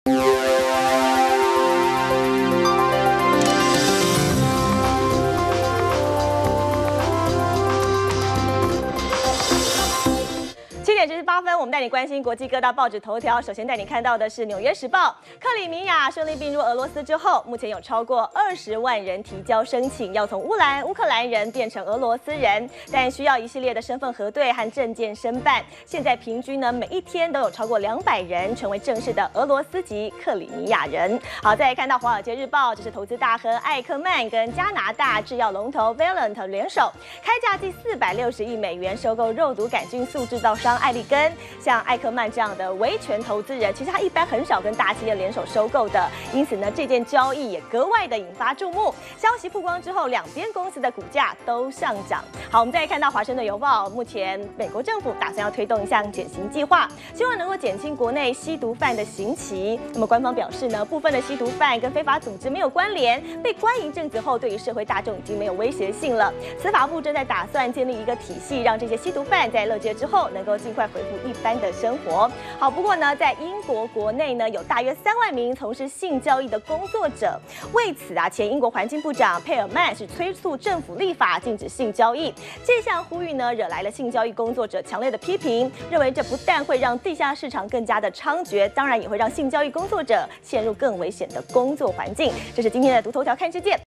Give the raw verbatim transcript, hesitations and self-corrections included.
七点十八分，我们带你关心国际各大报纸头条。首先带你看到的是《纽约时报》，克里米亚顺利并入俄罗斯之后，目前有超过二十万人提交申请，要从乌兰乌克兰人变成俄罗斯人，但需要一系列的身份核对和证件申办。现在平均呢，每一天都有超过两百人成为正式的俄罗斯籍克里米亚人。好，再来看到《华尔街日报》，这是投资大亨艾克曼跟加拿大制药龙头 Valent 联手，开价近四百六十亿美元收购肉毒杆菌素制造商艾利根。像艾克曼这样的维权投资人，其实他一般很少跟大企业联手收购的，因此呢，这件交易也格外的引发注目。消息曝光之后，两边公司的股价都上涨。好，我们再来看到《华盛顿邮报》，目前美国政府打算要推动一项减刑计划，希望能够减轻国内吸毒犯的刑期。那么官方表示呢，部分的吸毒犯跟非法组织没有关联，被关一阵子后，对于社会大众已经没有威胁性了。司法部正在打算建立一个体系，让这些吸毒犯在乐戒之后能够尽快恢复一般的生活。好，不过呢，在英国国内呢，有大约三万名从事性交易的工作者。为此啊，前英国环境部长佩尔曼是催促政府立法禁止性交易。这项呼吁呢，惹来了性交易工作者强烈的批评，认为这不但会让地下市场更加的猖獗，当然也会让性交易工作者陷入更危险的工作环境。这是今天的读头条看世界。